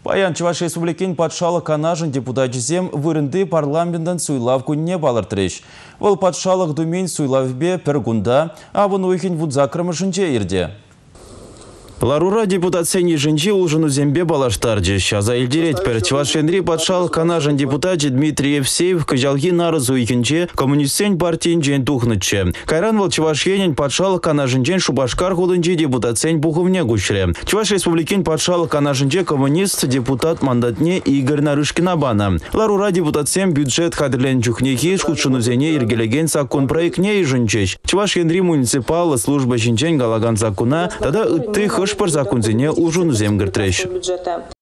Паян Чуваш Республикин патшалық канажын депутатизем вырынды парламентдан суйлав күнне балыртырыш. Ол патшалық думен суйлавбе пір күнда, авын ойхин вудзакрымышынче ерде. Ларура депутатсен ежінче ұлжыну зембе балаштарды. Шаза елдерет пір Чувашенри патшалық канажын депутаты Дмитрий Евсеев кыжалги нарызу икінче коммунистсен партиен жен тухнычы. Кайран вал Чувашенен патшалық канажынчен Шубашкар худынче депутатсен буховне гушре. Чуваш Республикин патшалық канажынче коммунист депутат мандатне Игорь Нарышкина бана. Ларура депутатсен бюджет хадрлен чухнехи шкутшыну зене ергелеген закон проектне ежінчеш. Чувашенри муниципал служба жинчен галаган закона, тада ыттых шпар законзене ужун земгіртреш.